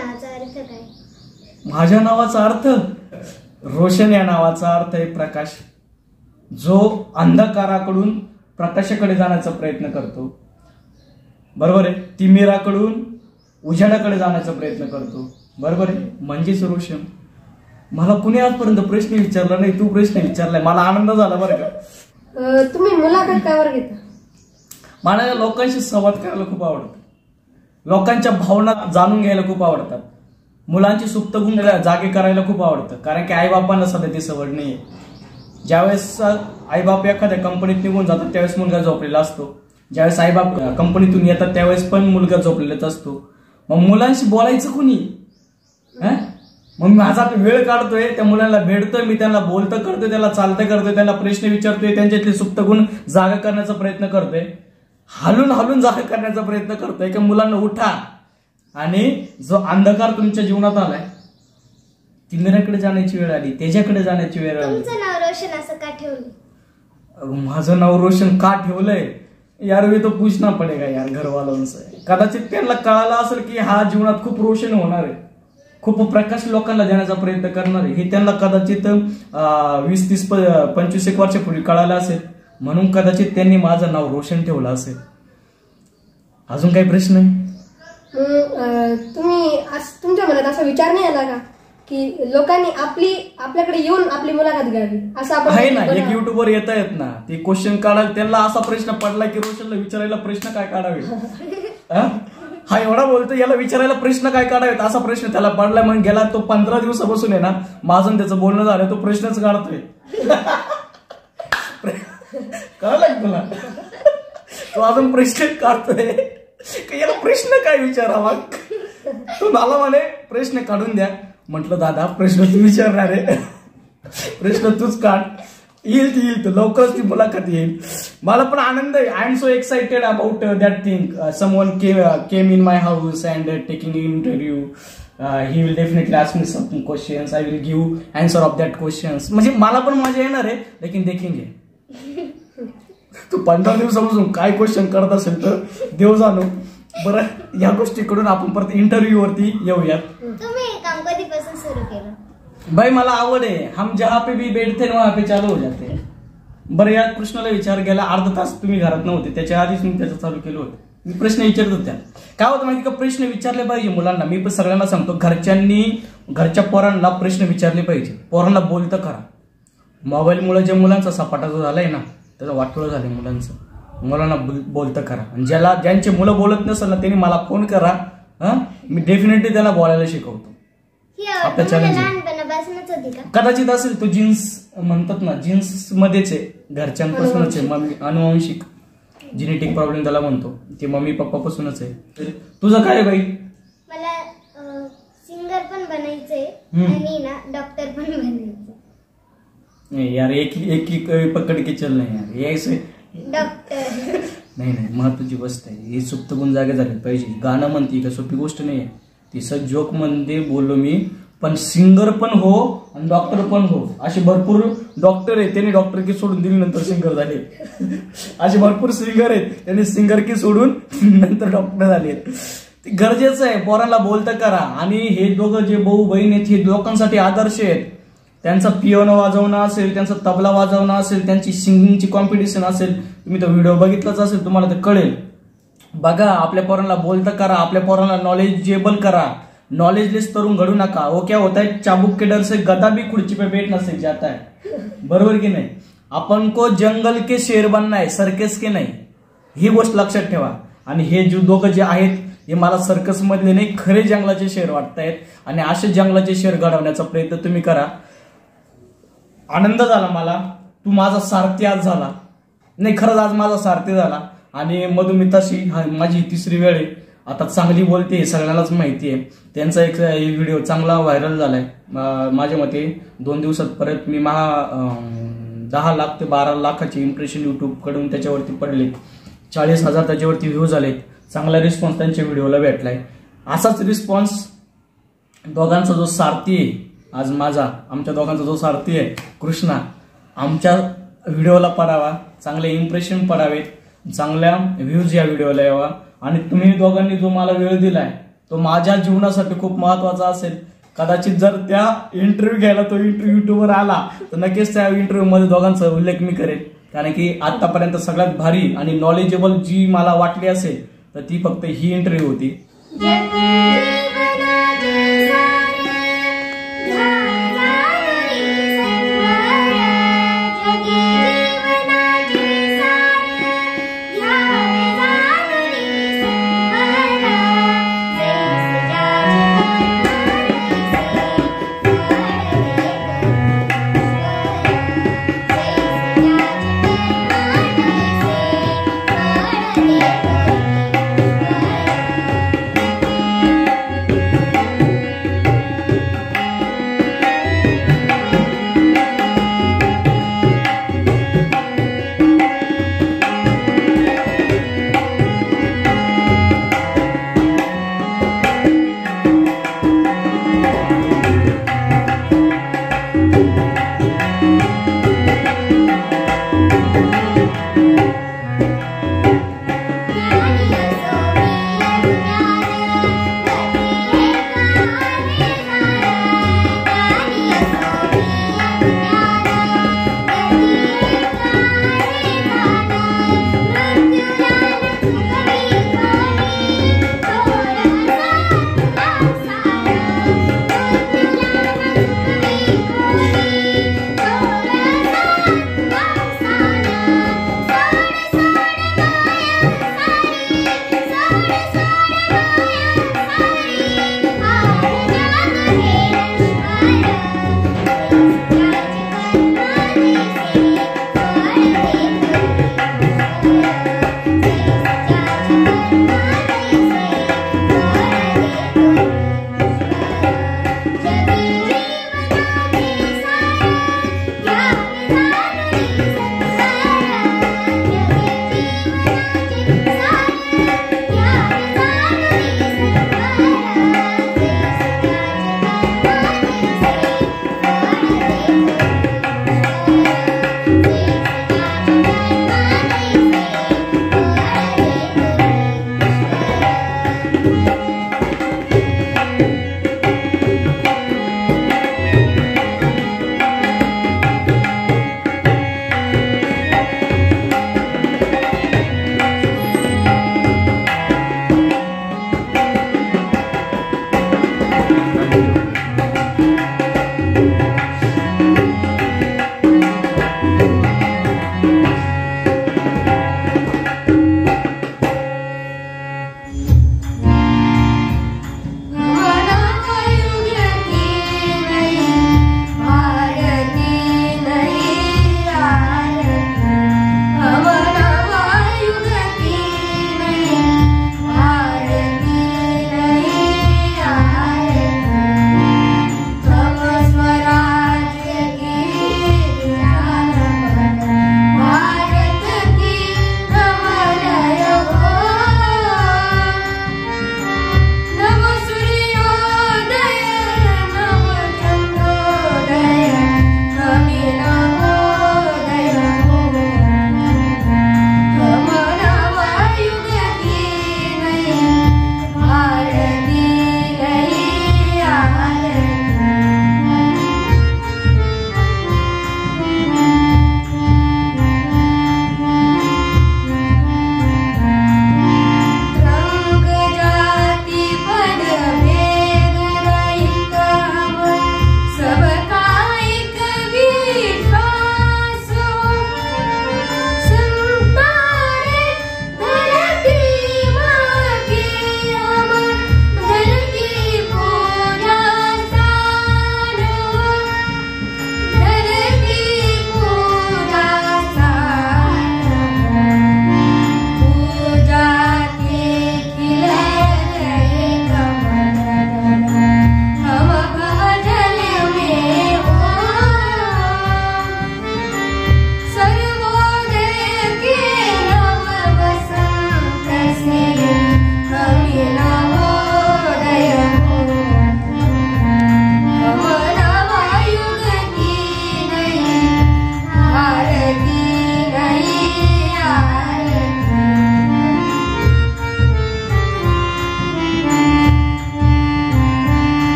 नावाचा अर्थ काय? माझ्या नावाचा अर्थ रोशन या नावाचा अर्थ आहे प्रकाश, जो अंधकाराकडून प्रकाशाकडे जाण्याचा प्रयत्न करतो. बरोबर आहे. तिमिराकडून उजाडाकडे जाण्याचा प्रयत्न करतो. बरोबर आहे. म्हणजेच रोशन. मला कुणी आजपर्यंत प्रश्न विचारला नाही, तू प्रश्न विचारलाय, मला आनंद झाला बरं का. तुम्ही मुलाखत कावर घेता? मला लोकांशी संवाद करायला खूप आवडतं, लोकांच्या भावना जाणून घ्यायला खूप आवडतात, मुलांची सुप्त गुण जागे करायला खूप आवडतं. कारण की आईबापांना सध्या ती सवड नाहीये. ज्यावेळेस आईबाप एखाद्या कंपनीत निघून जातात त्यावेळेस मुलगा झोपलेला असतो, ज्यावेळेस आईबाप कंपनीतून येतात त्यावेळेस पण मुलगा झोपलेलाच असतो. मग मुलांशी बोलायचं कुणी? मग माझा वेळ काढतोय, त्या मुलांना भेटतोय, मी त्यांना बोलतं करतोय, त्याला चालतं करतोय, त्यांना प्रश्न विचारतोय, त्यांच्यातले सुप्त गुण जागा करण्याचा प्रयत्न करतोय, हालून हालून जागा करण्याचा प्रयत्न करतोय की मुलांना उठा. आणि जो अंधकार तुमच्या जीवनात आलाय, तिमिराकडे जाण्याची वेळ आली, त्याच्याकडे जाण्याची वेळ आली. तुमचं नाव रोशन असं का ठेवलं? माझं नाव रोशन का ठेवलंय यार, मी तो पूछना पडेगा यार घरवाल्यांचं. कदाचित त्यांना कळालं असेल की हा जीवनात खूप रोशन होणार आहे, खूप प्रकाश लोकांना देण्याचा प्रयत्न करणार आहे. हे त्यांना कदाचित 20, 30, 25 एक वर्षापूर्वी कळालं असेल, म्हणून कदाचित त्यांनी माझं नाव रोशन ठेवलं असेल. अजून काही प्रश्न आहे? तुम्ही तुमच्या मनात असा विचार नाही आला का की लोकांनी आपल्याकडे येऊन आपली मुलाखत घ्यावी असं? आपण आहे ना, एक युट्यूबवर येता येत ना, ते क्वेश्चन काढायला. त्यांना असा प्रश्न पडला की रोशनला विचारायला प्रश्न काय काढावे, हा एवढा बोलतो, याला विचारायला प्रश्न काय काढावेत असा प्रश्न त्याला पडलाय. म्हणून गेला तो 15 दिवसापासून आहे ना, माझं त्याचं बोलणं झालं, तो प्रश्नच काढतोय. कळलं तुला? तो अजून प्रश्न काढतोय की याला प्रश्न काय विचारावा. तो मला म्हणे प्रश्न काढून द्या. म्हटलं दादा प्रश्न तू विचारणार आहे, प्रश्न तूच काढ, येईल लवकरच ती मुलाखत येईल. मला पण आनंद आहे. I am so excited about that thing. Someone came in my house and taking interview. He will definitely ask me some questions. I will give answer of that questions. म्हणजे मला पण मजा येणार आहे. लेकिन देखेंगे. तू 15 दिवसापासून काय क्वेश्चन करत असेल तर देव जाणो. बरं, या गोष्टीकडून आपण परत इंटरव्ह्यू वरती येऊयात. तुम्ही हे काम कधीपासून सुरू केलं? भाई मला आवड आहे. हम जहाँ पे भी बैठते ना वहाँ पे चालू हो जाते. बरं, या प्रश्नाला विचार केला, अर्धा तास तुम्ही घरात नव्हते, त्याच्या आधीच मी त्याचं चालू केलं होतं. मी प्रश्न विचारत होत्या. काय होतं माहिती का, प्रश्न विचारले पाहिजे मुलांना. मी पण सगळ्यांना सांगतो, घरच्यांनी घरच्या पोरांना प्रश्न विचारले पाहिजे. पोरांना बोलतं करा. मोबाईलमुळे जे मुलांचा सपाटा जो झालाय ना, त्याचं वाटोळं झालंय मुलांचं. मुलांना बोलतं करा. ज्यांचे मुलं बोलत नसेल ना, त्यांनी मला फोन करा. मी डेफिनेटली त्यांना बोलायला शिकवतो. आपल्या चॅलेंज कदाचित असेल तो जीन्स म्हणतात ना, जीन्स मध्येच आहे, घरच्यांपासूनच आहे. मम्मी अनुवांशिक जेनेटिक प्रॉब्लेम त्याला म्हणतो, ते मम्मी पप्पा पासूनच आहे. तुझं काय आहे बाई? मला सिंगर पण बनायचंय आणि ना डॉक्टर पण बनायचंय. यार एक पकड के चल नाही यार, यायचं डॉक्टर नाही. महत्वाची गोष्ट आहे ही. सुप्त गुण जागे झाले पाहिजे. गाणं म्हणते का सोपी गोष्ट नाही आहे ती. जोक मध्ये बोललो मी, पण सिंगर पण हो आणि डॉक्टर पण हो. असे भरपूर डॉक्टर आहेत, त्यांनी डॉक्टर की सोडून दिली नंतर सिंगर झाले. असे भरपूर सिंगर आहेत, त्यांनी सिंगर की सोडून नंतर डॉक्टर झाले. ते गरजेचं आहे. पोरांना बोलतं करा. आणि हे दोघं जे भाऊ बहीण आहेत हे लोकांसाठी आदर्श आहेत. त्यांचा पियानो वाजवणं असेल, त्यांचा तबला वाजवणं असेल, त्यांची सिंगिंगची कॉम्पिटिशन असेल, तुम्ही तो व्हिडिओ बघितलाच असेल, तुम्हाला ते कळेल. बघा, आपल्या पोरांना बोलतं करा, आपल्या पोरांना नॉलेजेबल करा. नॉलेजलेस तरुण घडू नका. वो क्या होता है, चाबुक के डर से गधा भी खुर्ची पे बैठ ना सीख जाता है. बरोबर की नाही? आपण को जंगल के शेर बनना है, सर्कस के नाही. ही गोष्ट लक्षात ठेवा. आणि हे जे दोघं जे आहेत हे मला सर्कस मधले नाही, खरे जंगलाचे शेर वाटतायत. आणि असे जंगलाचे शेर घडवण्याचा प्रयत्न तुम्ही करा. आनंद झाला मला. तू माझा सारथी आज झाला. नाही, खरंच आज माझा सारथी झाला. आणि मधुमिताशी माझी 3री वेळ आहे. आता चांगली बोलते, सगळ्यांनाच माहिती आहे. त्यांचा एक व्हिडिओ चांगला व्हायरल झालाय. माझ्या मते 2 दिवसात परत मी 10 लाख ते 12 लाखाचे इम्प्रेशन युट्यूब कडून त्याच्यावरती पडले. 40,000 त्याच्यावरती व्ह्यूज आलेत. चांगला रिस्पॉन्स त्यांच्या व्हिडिओला भेटलाय. असाच रिस्पॉन्स दोघांचा जो सारथी आहे आज माझा, आमच्या दोघांचा जो सारथी आहे कृष्णा, आमच्या व्हिडिओला पडावा. चांगले इम्प्रेशन पडावेत, चांगल्या व्ह्यूज या व्हिडिओला यावा. आणि तुम्ही दोघांनी जो मला वेळ दिलाय तो माझ्या जीवनासाठी खूप महत्वाचा असेल. कदाचित जर त्या इंटरव्ह्यू घ्यायला तो इंटरव्ह्यू युट्यूबवर आला तर नक्कीच त्या इंटरव्ह्यू मध्ये दोघांचा उल्लेख मी करेन. कारण की आतापर्यंत सगळ्यात भारी आणि नॉलेजेबल जी मला वाटली असेल तर ती फक्त ही इंटरव्ह्यू होती.